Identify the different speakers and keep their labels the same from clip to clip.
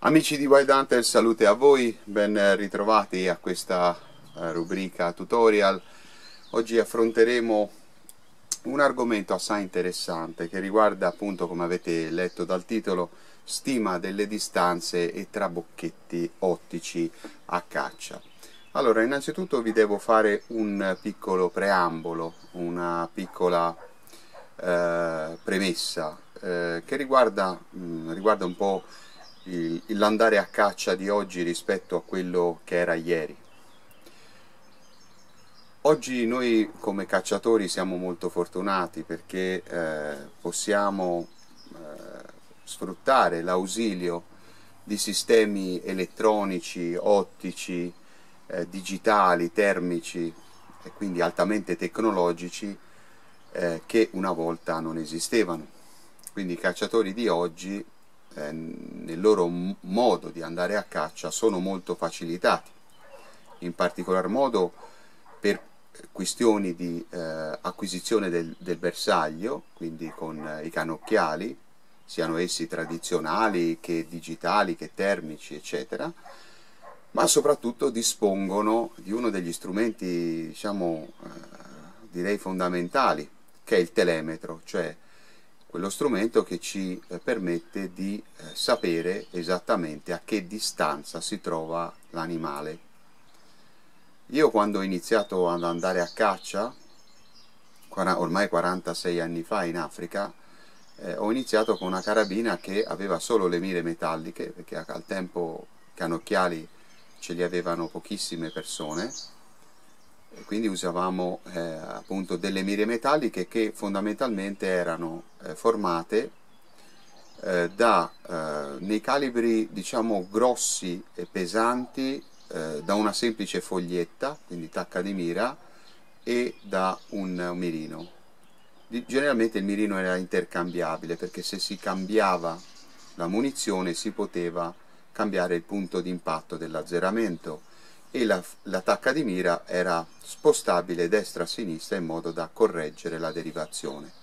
Speaker 1: Amici di Wild Hunter, salute a voi, ben ritrovati a questa rubrica tutorial. Oggi affronteremo un argomento assai interessante che riguarda, appunto, come avete letto dal titolo, stima delle distanze e trabocchetti ottici a caccia. Allora, innanzitutto vi devo fare un piccolo preambolo, una piccola premessa che riguarda un po' l'andare a caccia di oggi rispetto a quello che era ieri. Oggi noi come cacciatori siamo molto fortunati perché possiamo sfruttare l'ausilio di sistemi elettronici, ottici, digitali, termici e quindi altamente tecnologici che una volta non esistevano. Quindi i cacciatori di oggi nel loro modo di andare a caccia sono molto facilitati, in particolar modo per questioni di acquisizione del bersaglio, quindi con i cannocchiali, siano essi tradizionali che digitali che termici eccetera, ma soprattutto dispongono di uno degli strumenti, diciamo, direi fondamentali, che è il telemetro, cioè quello strumento che ci permette di sapere esattamente a che distanza si trova l'animale. Io quando ho iniziato ad andare a caccia, ormai 46 anni fa in Africa, ho iniziato con una carabina che aveva solo le mire metalliche, perché al tempo cannocchiali ce li avevano pochissime persone, e quindi usavamo appunto delle mire metalliche che fondamentalmente erano formate nei calibri, diciamo, grossi e pesanti, da una semplice foglietta, quindi tacca di mira, e da un mirino. Generalmente il mirino era intercambiabile, perché se si cambiava la munizione si poteva cambiare il punto di impatto dell'azzeramento, e la tacca di mira era spostabile destra a sinistra in modo da correggere la derivazione.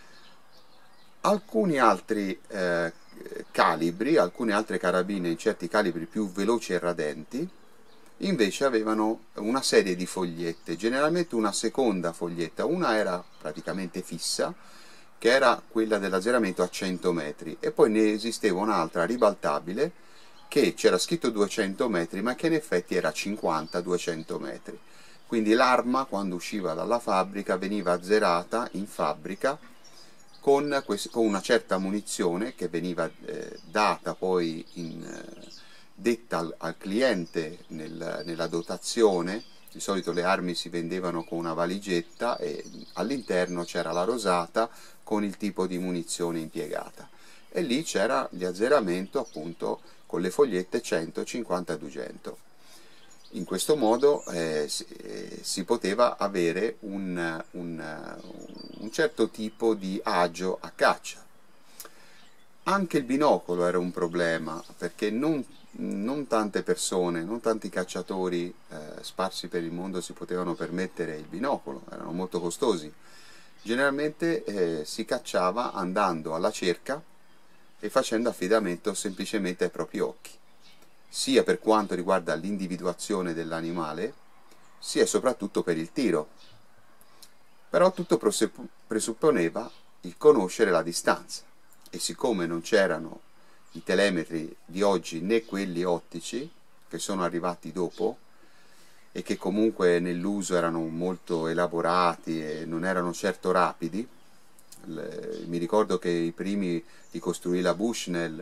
Speaker 1: Alcuni altri calibri, alcune altre carabine in certi calibri più veloci e radenti, invece avevano una serie di fogliette, generalmente una seconda foglietta. Una era praticamente fissa, che era quella dell'azzeramento a 100 metri, e poi ne esisteva un'altra ribaltabile che c'era scritto 200 metri ma che in effetti era 50-200 metri. Quindi l'arma, quando usciva dalla fabbrica, veniva azzerata in fabbrica con una certa munizione che veniva data poi detta al cliente nella dotazione. Di solito le armi si vendevano con una valigetta e all'interno c'era la rosata con il tipo di munizione impiegata, e lì c'era l'azzeramento appunto con le fogliette 100, 50, 200. In questo modo si poteva avere un certo tipo di agio a caccia. Anche il binocolo era un problema, perché non tante persone, non tanti cacciatori sparsi per il mondo si potevano permettere il binocolo, erano molto costosi. Generalmente si cacciava andando alla cerca e facendo affidamento semplicemente ai propri occhi, sia per quanto riguarda l'individuazione dell'animale, sia e soprattutto per il tiro. Però tutto presupponeva il conoscere la distanza, e siccome non c'erano i telemetri di oggi né quelli ottici che sono arrivati dopo e che comunque nell'uso erano molto elaborati e non erano certo rapidi, mi ricordo che i primi li costruì la Bushnell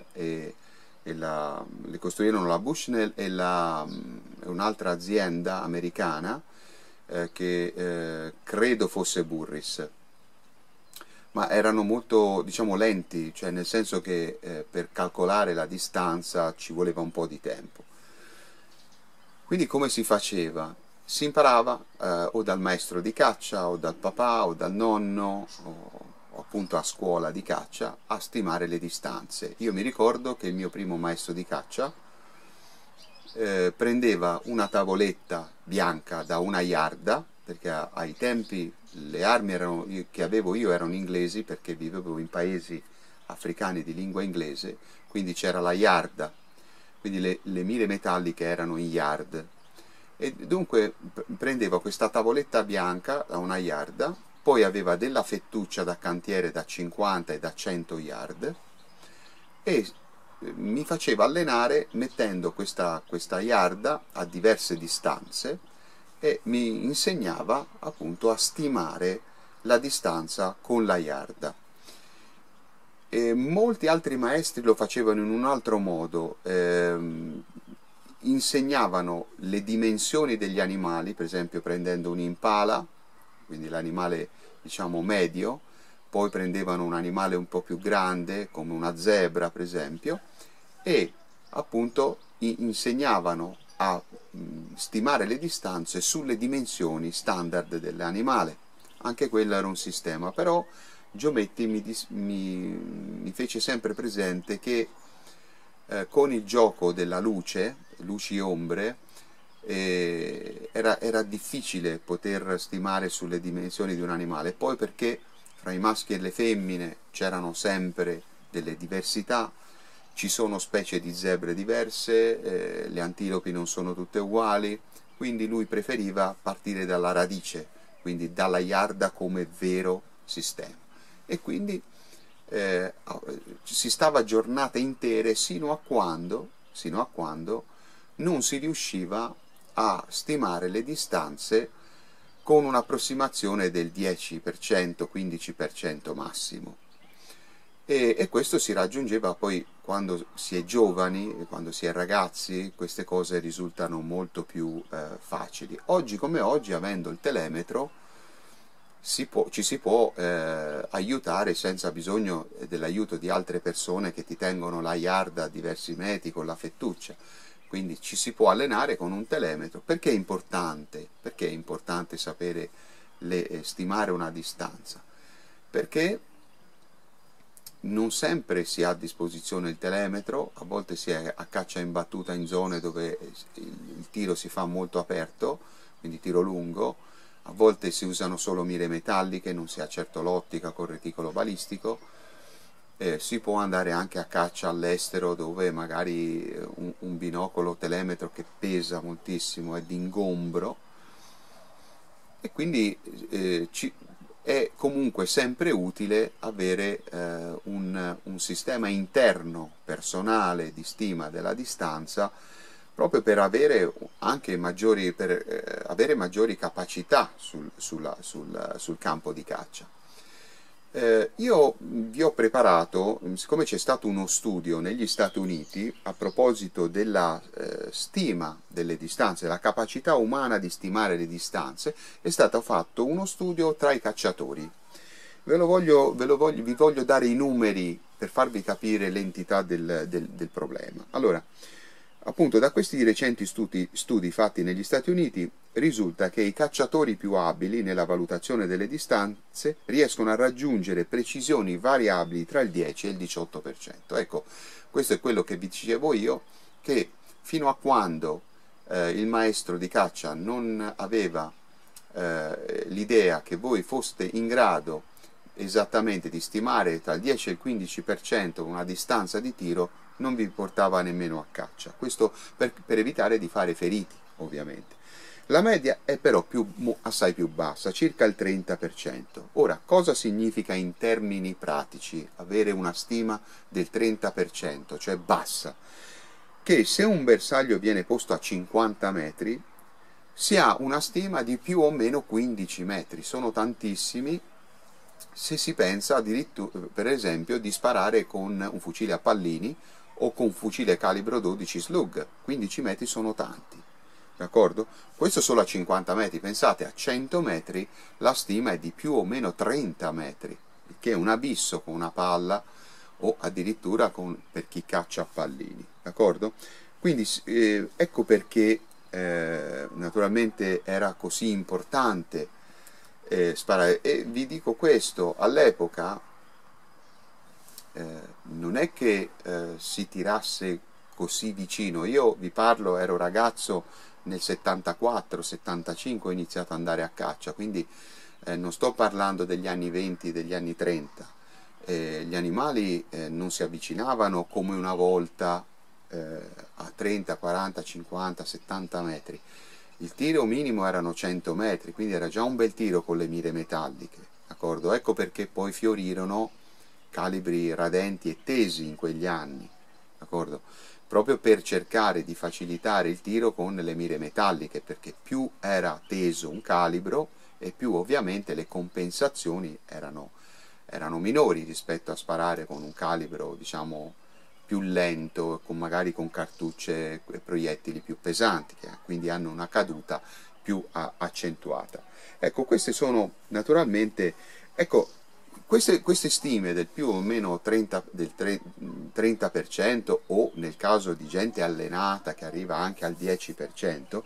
Speaker 1: le costruirono la Bushnell e un'altra azienda americana che credo fosse Burris, ma erano molto, diciamo, lenti, cioè nel senso che per calcolare la distanza ci voleva un po' di tempo. Quindi come si faceva? Si imparava o dal maestro di caccia o dal papà o dal nonno o appunto a scuola di caccia a stimare le distanze. Io mi ricordo che il mio primo maestro di caccia prendeva una tavoletta bianca da una yarda, perché ai tempi le armi che avevo io erano inglesi, perché vivevo in paesi africani di lingua inglese, quindi c'era la yarda quindi le mire metalliche erano in yard, e dunque prendevo questa tavoletta bianca da una yarda, poi aveva della fettuccia da cantiere da 50 e da 100 yard, e mi faceva allenare mettendo questa yarda a diverse distanze, e mi insegnava appunto a stimare la distanza con la yarda. E molti altri maestri lo facevano in un altro modo, insegnavano le dimensioni degli animali, per esempio prendendo un impala, quindi l'animale diciamo medio, poi prendevano un animale un po' più grande come una zebra per esempio, e appunto insegnavano a stimare le distanze sulle dimensioni standard dell'animale. Anche quello era un sistema, però Giometti mi fece sempre presente che con il gioco della luce, luci-ombre, era difficile poter stimare sulle dimensioni di un animale, poi perché fra i maschi e le femmine c'erano sempre delle diversità, ci sono specie di zebre diverse, le antilopi non sono tutte uguali, quindi lui preferiva partire dalla radice, quindi dalla yarda come vero sistema. E quindi si stava giornate intere sino a quando non si riusciva a stimare le distanze con un'approssimazione del 10%, 15% massimo. E questo si raggiungeva poi quando si è giovani, quando si è ragazzi, queste cose risultano molto più facili. Oggi come oggi, avendo il telemetro, ci si può aiutare senza bisogno dell'aiuto di altre persone che ti tengono la yarda a diversi metri con la fettuccia. Quindi ci si può allenare con un telemetro. Perché è importante? Perché è importante sapere stimare una distanza? Perché non sempre si ha a disposizione il telemetro, a volte si è a caccia in battuta in zone dove il tiro si fa molto aperto, quindi tiro lungo, a volte si usano solo mire metalliche, non si ha certo l'ottica col reticolo balistico, si può andare anche a caccia all'estero dove magari un binocolo telemetro che pesa moltissimo è d'ingombro, e quindi è comunque sempre utile avere un sistema interno personale di stima della distanza, proprio per avere anche maggiori capacità sul campo di caccia. Io vi ho preparato, siccome c'è stato uno studio negli Stati Uniti a proposito della stima delle distanze, la capacità umana di stimare le distanze, è stato fatto uno studio tra i cacciatori. Vi voglio dare i numeri per farvi capire l'entità del problema. Allora, appunto, da questi recenti studi fatti negli Stati Uniti risulta che i cacciatori più abili nella valutazione delle distanze riescono a raggiungere precisioni variabili tra il 10 e il 18%. Ecco, questo è quello che vi dicevo io, che fino a quando il maestro di caccia non aveva l'idea che voi foste in grado esattamente di stimare tra il 10 e il 15% una distanza di tiro, non vi portava nemmeno a caccia. Questo per evitare di fare feriti, ovviamente. La media è però assai più bassa, circa il 30%. Ora, cosa significa in termini pratici avere una stima del 30%, cioè bassa? Che se un bersaglio viene posto a 50 metri, si ha una stima di più o meno 15 metri. Sono tantissimi se si pensa addirittura, per esempio, di sparare con un fucile a pallini o con un fucile calibro 12 slug. 15 metri sono tanti. D'accordo? Questo solo a 50 metri, pensate a 100 metri la stima è di più o meno 30 metri, che è un abisso con una palla o addirittura per chi caccia a pallini, d'accordo? Quindi ecco perché naturalmente era così importante sparare, e vi dico questo, all'epoca non è che si tirasse così vicino. Io vi parlo, ero ragazzo nel 74-75, ho iniziato ad andare a caccia, quindi non sto parlando degli anni 20, degli anni 30. Gli animali non si avvicinavano come una volta a 30, 40, 50, 70 metri. Il tiro minimo erano 100 metri, quindi era già un bel tiro con le mire metalliche, d'accordo? Ecco perché poi fiorirono calibri radenti e tesi in quegli anni, d'accordo? Proprio per cercare di facilitare il tiro con le mire metalliche, perché più era teso un calibro e più ovviamente le compensazioni erano minori rispetto a sparare con un calibro, diciamo, più lento, magari con cartucce e proiettili più pesanti, che quindi hanno una caduta più accentuata. Ecco, queste sono naturalmente, ecco, queste stime del più o meno 30% o nel caso di gente allenata che arriva anche al 10%,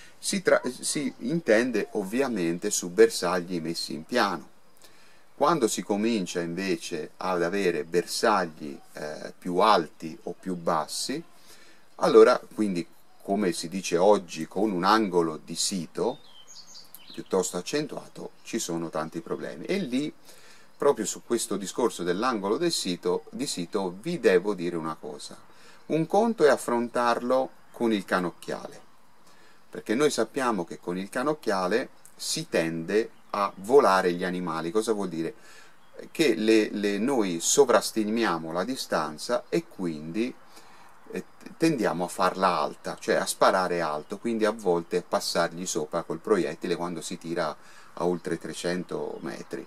Speaker 1: si intende ovviamente su bersagli messi in piano. Quando si comincia invece ad avere bersagli più alti o più bassi, allora, quindi come si dice oggi, con un angolo di sito piuttosto accentuato, ci sono tanti problemi. E lì, proprio su questo discorso dell'angolo di sito, vi devo dire una cosa. Un conto è affrontarlo con il canocchiale, perché noi sappiamo che con il canocchiale si tende a volare gli animali. Cosa vuol dire? Che noi sovrastimiamo la distanza e quindi tendiamo a farla alta, cioè a sparare alto, quindi a volte a passargli sopra col proiettile quando si tira a oltre 300 metri.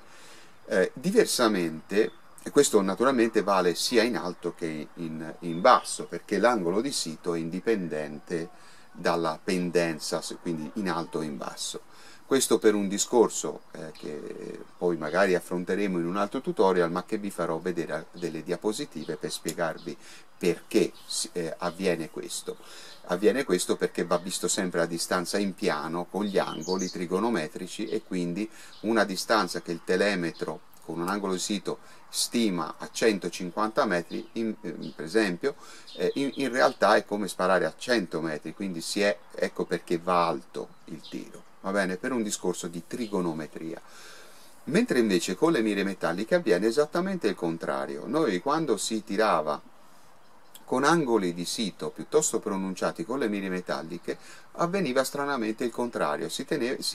Speaker 1: Diversamente, e questo naturalmente vale sia in alto che in basso, perché l'angolo di sito è indipendente dalla pendenza, quindi in alto o in basso. Questo per un discorso che poi magari affronteremo in un altro tutorial, ma che vi farò vedere delle diapositive per spiegarvi perché avviene questo. Avviene questo perché va visto sempre a distanza in piano, con gli angoli trigonometrici, e quindi una distanza che il telemetro con un angolo di sito stima a 150 metri, per esempio, in realtà è come sparare a 100 metri, quindi ecco perché va alto il tiro, va bene? Per un discorso di trigonometria. Mentre invece con le mire metalliche avviene esattamente il contrario. Noi quando si tirava con angoli di sito piuttosto pronunciati con le mire metalliche avveniva stranamente il contrario, si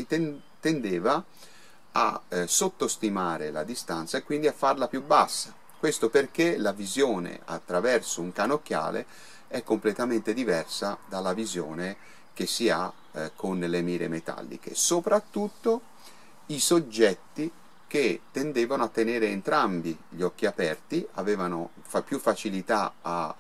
Speaker 1: tendeva a sottostimare la distanza e quindi a farla più bassa. Questo perché la visione attraverso un canocchiale è completamente diversa dalla visione che si ha con le mire metalliche, soprattutto i soggetti che tendevano a tenere entrambi gli occhi aperti, avevano più facilità a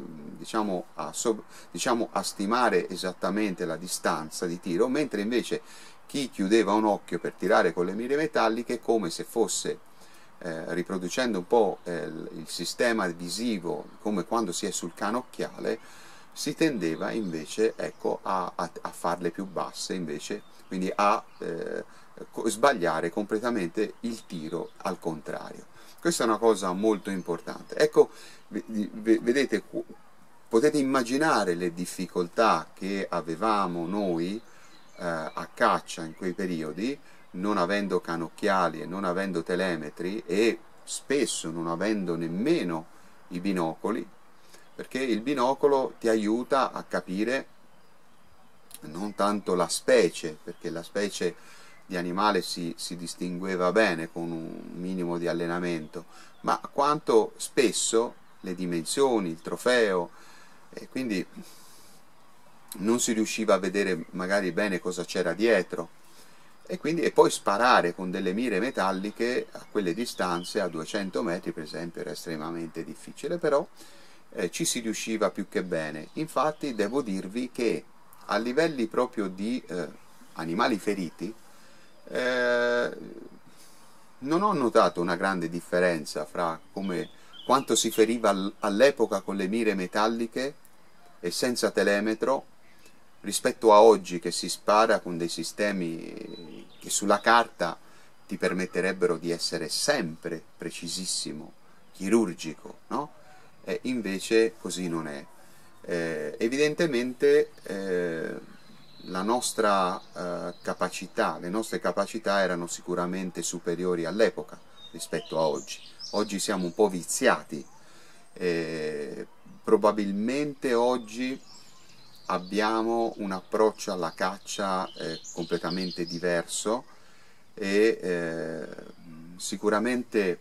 Speaker 1: stimare esattamente la distanza di tiro, mentre invece chi chiudeva un occhio per tirare con le mire metalliche, come se fosse, riproducendo un po' il sistema visivo, come quando si è sul canocchiale, si tendeva invece, ecco, a farle più basse, invece, quindi a sbagliare completamente il tiro al contrario. Questa è una cosa molto importante. Ecco, vedete, potete immaginare le difficoltà che avevamo noi a caccia in quei periodi, non avendo canocchiali e non avendo telemetri e spesso non avendo nemmeno i binocoli, perché il binocolo ti aiuta a capire non tanto la specie, perché la specie di animale si distingueva bene con un minimo di allenamento, ma quanto spesso le dimensioni, il trofeo, e quindi non si riusciva a vedere magari bene cosa c'era dietro, e poi sparare con delle mire metalliche a quelle distanze, a 200 metri per esempio, era estremamente difficile, però ci si riusciva più che bene. Infatti devo dirvi che a livelli proprio di animali feriti non ho notato una grande differenza fra quanto si feriva all'epoca con le mire metalliche e senza telemetro rispetto a oggi, che si spara con dei sistemi che sulla carta ti permetterebbero di essere sempre precisissimo, chirurgico, no? E invece così non è. Evidentemente la nostra capacità, le nostre capacità erano sicuramente superiori all'epoca rispetto a oggi. Oggi siamo un po' viziati probabilmente oggi abbiamo un approccio alla caccia completamente diverso e sicuramente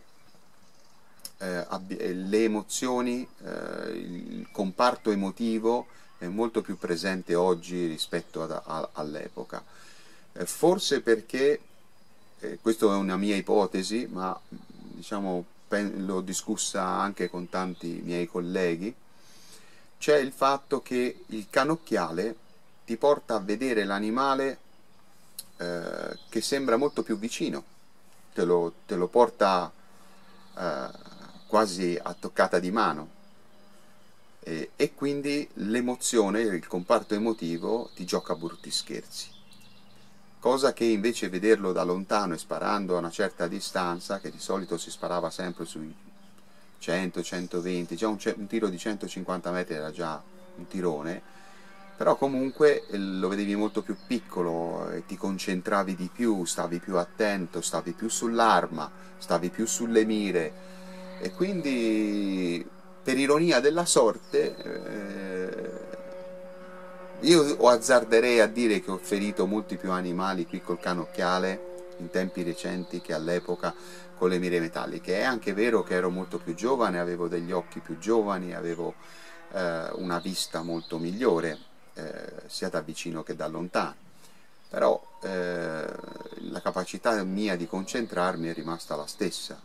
Speaker 1: le emozioni, il comparto emotivo è molto più presente oggi rispetto all'epoca. Forse perché, questa è una mia ipotesi, ma diciamo l'ho discussa anche con tanti miei colleghi, c'è il fatto che il cannocchiale ti porta a vedere l'animale che sembra molto più vicino, te lo porta quasi a toccata di mano, e quindi l'emozione, il comparto emotivo ti gioca brutti scherzi. Cosa che invece vederlo da lontano e sparando a una certa distanza, che di solito si sparava sempre sui 100-120, già un tiro di 150 metri era già un tirone, però comunque lo vedevi molto più piccolo e ti concentravi di più, stavi più attento, stavi più sull'arma, stavi più sulle mire, e quindi per ironia della sorte io azzarderei a dire che ho ferito molti più animali qui col cannocchiale in tempi recenti che all'epoca con le mire metalliche. È anche vero che ero molto più giovane, avevo degli occhi più giovani, avevo una vista molto migliore, sia da vicino che da lontano, però la capacità mia di concentrarmi è rimasta la stessa,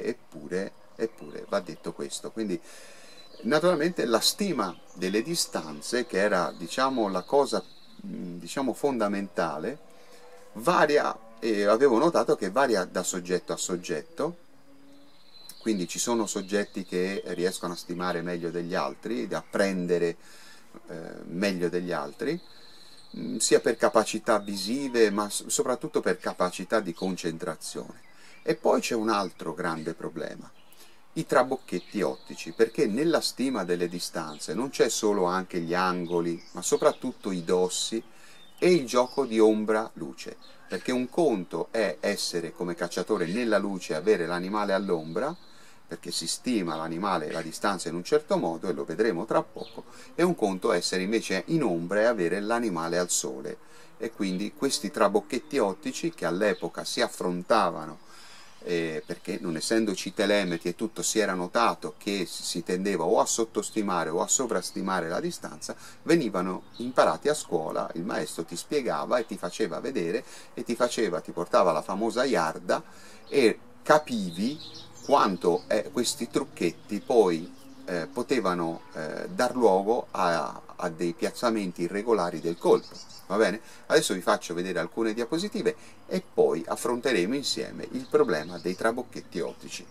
Speaker 1: eppure va detto questo. Quindi naturalmente la stima delle distanze, che era diciamo la cosa fondamentale, varia, e avevo notato che varia da soggetto a soggetto. Quindi ci sono soggetti che riescono a stimare meglio degli altri, da apprendere meglio degli altri, sia per capacità visive ma soprattutto per capacità di concentrazione. E poi c'è un altro grande problema: i trabocchetti ottici, perché nella stima delle distanze non c'è solo anche gli angoli, ma soprattutto i dossi e il gioco di ombra-luce, perché un conto è essere come cacciatore nella luce e avere l'animale all'ombra, perché si stima l'animale e la distanza in un certo modo, e lo vedremo tra poco, e un conto è essere invece in ombra e avere l'animale al sole. E quindi questi trabocchetti ottici, che all'epoca si affrontavano, perché non essendoci telemetri e tutto, si era notato che si tendeva o a sottostimare o a sovrastimare la distanza, venivano imparati a scuola, il maestro ti spiegava e ti faceva vedere e ti portava la famosa iarda, e capivi quanto questi trucchetti poi potevano dar luogo a dei piazzamenti irregolari del colpo. Va bene? Adesso vi faccio vedere alcune diapositive e poi affronteremo insieme il problema dei trabocchetti ottici.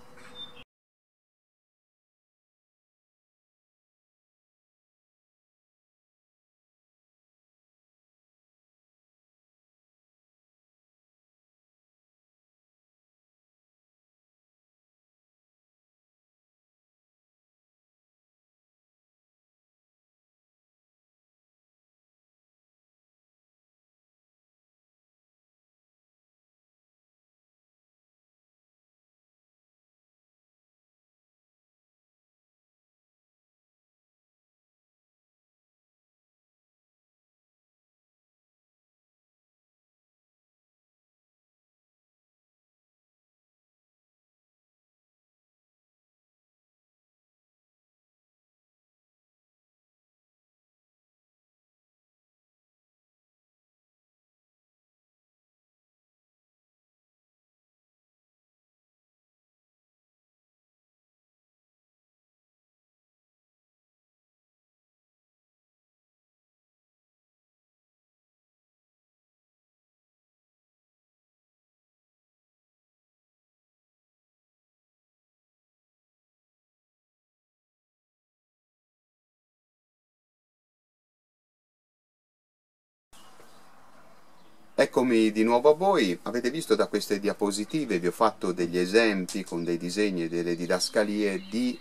Speaker 1: Eccomi di nuovo a voi. Avete visto da queste diapositive, vi ho fatto degli esempi con dei disegni e delle didascalie di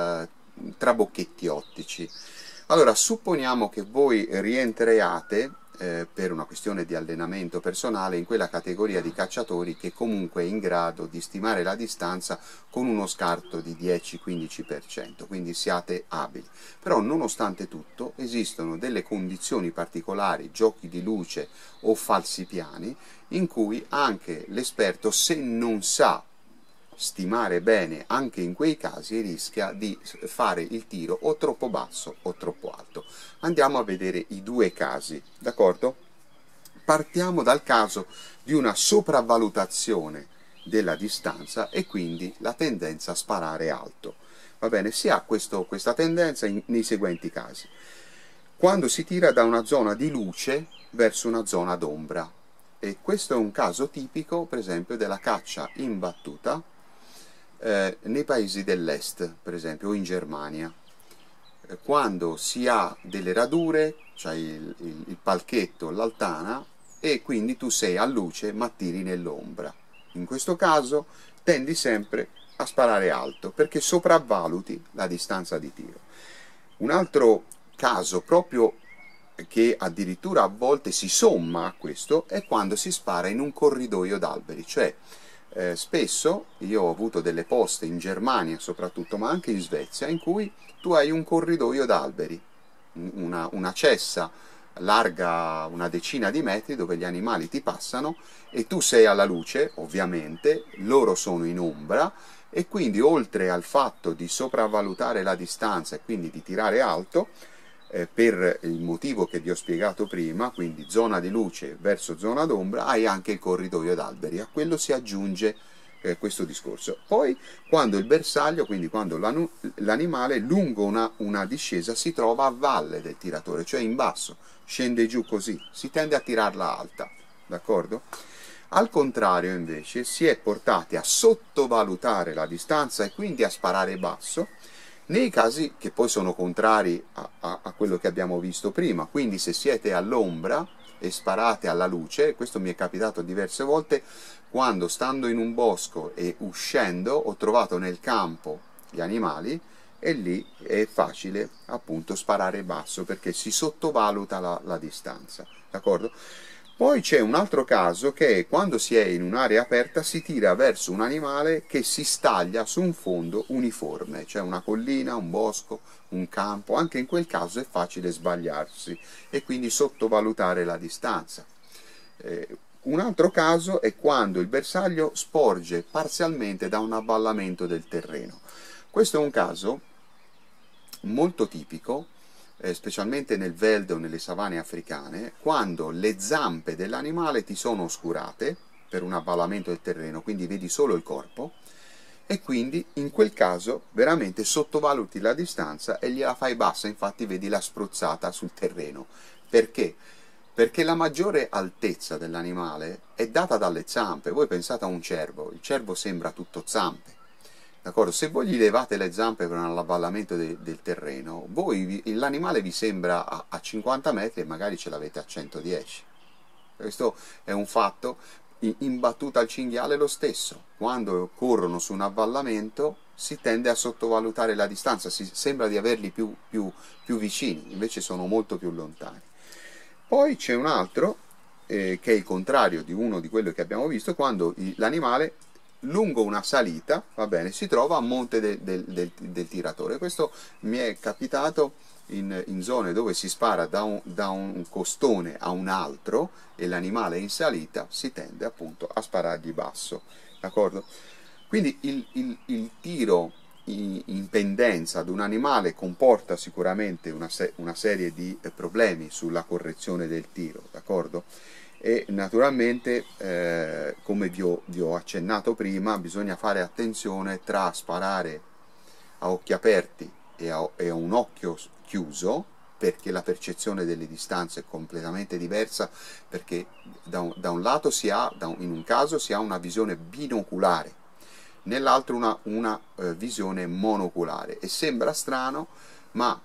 Speaker 1: trabocchetti ottici. Allora, supponiamo che voi rientriate per una questione di allenamento personale, in quella categoria di cacciatori che comunque è in grado di stimare la distanza con uno scarto di 10-15%, quindi siate abili. Però nonostante tutto esistono delle condizioni particolari, giochi di luce o falsi piani, in cui anche l'esperto, se non sa stimare bene, anche in quei casi rischia di fare il tiro o troppo basso o troppo alto. Andiamo a vedere i due casi, d'accordo? Partiamo dal caso di una sopravvalutazione della distanza e quindi la tendenza a sparare alto. Va bene, si ha questa tendenza nei seguenti casi. Quando si tira da una zona di luce verso una zona d'ombra, e questo è un caso tipico, per esempio, della caccia in battuta nei paesi dell'est, per esempio, o in Germania. Quando si ha delle radure, c'è il palchetto, l'altana, e quindi tu sei a luce ma tiri nell'ombra. In questo caso tendi sempre a sparare alto perché sopravvaluti la distanza di tiro. Un altro caso proprio che addirittura a volte si somma a questo è quando si spara in un corridoio d'alberi, cioè spesso io ho avuto delle poste in Germania soprattutto, ma anche in Svezia, in cui tu hai un corridoio d'alberi, una cessa larga una decina di metri dove gli animali ti passano e tu sei alla luce, ovviamente, loro sono in ombra e quindi oltre al fatto di sopravvalutare la distanza e quindi di tirare alto, per il motivo che vi ho spiegato prima, quindi zona di luce verso zona d'ombra, hai anche il corridoio d'alberi, a quello si aggiunge questo discorso. Poi quando il bersaglio, quindi quando l'animale lungo una discesa si trova a valle del tiratore, cioè in basso, scende giù così, si tende a tirarla alta, d'accordo? Al contrario invece si è portati a sottovalutare la distanza e quindi a sparare basso, nei casi che poi sono contrari a quello che abbiamo visto prima, quindi se siete all'ombra e sparate alla luce, questo mi è capitato diverse volte, quando stando in un bosco e uscendo ho trovato nel campo gli animali e lì è facile appunto sparare basso perché si sottovaluta la distanza, d'accordo? Poi c'è un altro caso che è quando si è in un'area aperta si tira verso un animale che si staglia su un fondo uniforme, cioè una collina, un bosco, un campo, anche in quel caso è facile sbagliarsi e quindi sottovalutare la distanza. Un altro caso è quando il bersaglio sporge parzialmente da un avvallamento del terreno. Questo è un caso molto tipico, specialmente nel velde o nelle savane africane, quando le zampe dell'animale ti sono oscurate per un avvallamento del terreno, quindi vedi solo il corpo, e quindi in quel caso veramente sottovaluti la distanza e gliela fai bassa, infatti vedi la spruzzata sul terreno. Perché? Perché la maggiore altezza dell'animale è data dalle zampe. Voi pensate a un cervo, il cervo sembra tutto zampe. D'accordo? Se voi gli levate le zampe per un avvallamento del terreno, l'animale vi sembra a 50 metri e magari ce l'avete a 110. Questo è un fatto. In battuta al cinghiale lo stesso. Quando corrono su un avvallamento si tende a sottovalutare la distanza, si sembra di averli più vicini, invece sono molto più lontani. Poi c'è un altro, che è il contrario di uno di quello che abbiamo visto, quando l'animale lungo una salita, va bene, si trova a monte del tiratore. Questo mi è capitato in zone dove si spara da un costone a un altro e l'animale è in salita, si tende appunto a sparargli basso, d'accordo? Quindi il tiro in pendenza ad un animale comporta sicuramente una serie di problemi sulla correzione del tiro, d'accordo? E naturalmente, come vi ho accennato prima, bisogna fare attenzione tra sparare a occhi aperti e a un occhio chiuso, perché la percezione delle distanze è completamente diversa, perché da un lato in un caso si ha una visione binoculare, nell'altro una visione monoculare, e sembra strano, ma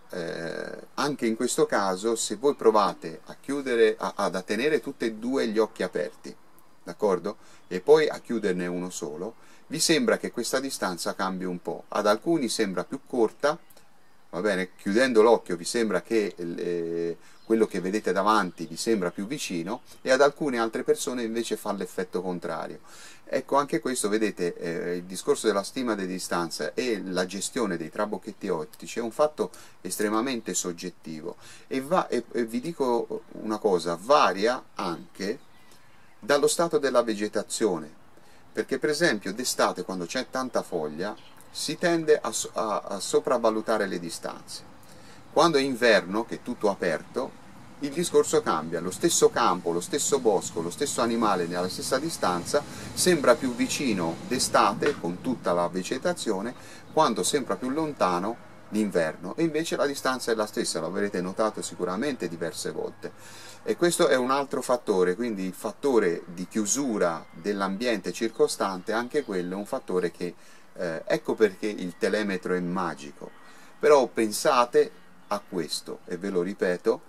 Speaker 1: anche in questo caso se voi provate a chiudere, a tenere tutti e due gli occhi aperti, d'accordo? E poi a chiuderne uno solo, vi sembra che questa distanza cambi un po', ad alcuni sembra più corta, va bene? Chiudendo l'occhio vi sembra che quello che vedete davanti vi sembra più vicino, e ad alcune altre persone invece fa l'effetto contrario. Ecco, anche questo, vedete, il discorso della stima di distanza e la gestione dei trabocchetti ottici è un fatto estremamente soggettivo, e vi dico una cosa, varia anche dallo stato della vegetazione, perché per esempio d'estate, quando c'è tanta foglia, si tende a sopravvalutare le distanze. Quando è inverno, che è tutto aperto, il discorso cambia, lo stesso campo, lo stesso bosco, lo stesso animale nella stessa distanza sembra più vicino d'estate con tutta la vegetazione, quando sembra più lontano d'inverno, e invece la distanza è la stessa, lo avrete notato sicuramente diverse volte. E questo è un altro fattore, quindi il fattore di chiusura dell'ambiente circostante, anche quello è un fattore che, ecco perché il telemetro è magico. Però pensate a questo, e ve lo ripeto,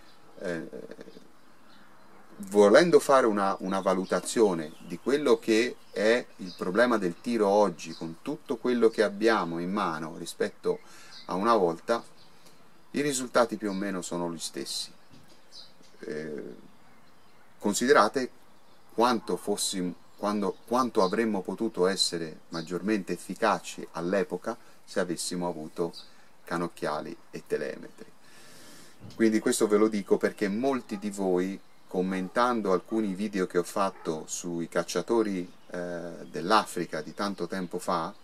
Speaker 1: volendo fare una valutazione di quello che è il problema del tiro oggi, con tutto quello che abbiamo in mano rispetto a una volta, i risultati più o meno sono gli stessi. Considerate quanto avremmo potuto essere maggiormente efficaci all'epoca se avessimo avuto cannocchiali e telemetri. Quindi questo ve lo dico perché molti di voi, commentando alcuni video che ho fatto sui cacciatori dell'Africa di tanto tempo fa,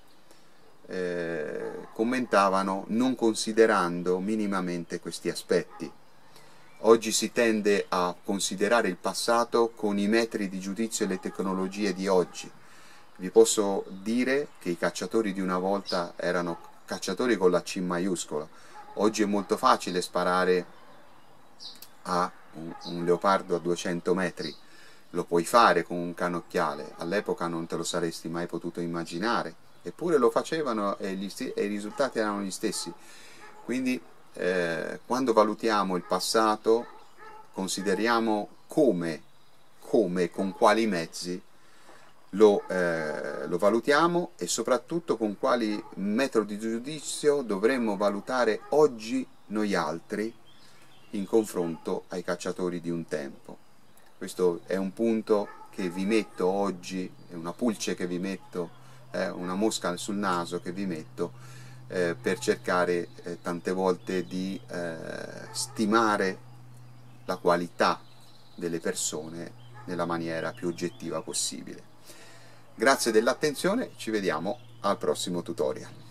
Speaker 1: commentavano non considerando minimamente questi aspetti. Oggi si tende a considerare il passato con i metri di giudizio e le tecnologie di oggi. Vi posso dire che i cacciatori di una volta erano cacciatori con la C maiuscola. Oggi è molto facile sparare a un leopardo a 200 metri, lo puoi fare con un cannocchiale, all'epoca non te lo saresti mai potuto immaginare, eppure lo facevano e i risultati erano gli stessi. Quindi quando valutiamo il passato, consideriamo come con quali mezzi lo valutiamo, e soprattutto con quali metodi di giudizio dovremmo valutare oggi noi altri in confronto ai cacciatori di un tempo. Questo è un punto che vi metto oggi, è una pulce che vi metto, una mosca sul naso che vi metto, per cercare tante volte di stimare la qualità delle persone nella maniera più oggettiva possibile. Grazie dell'attenzione, ci vediamo al prossimo tutorial.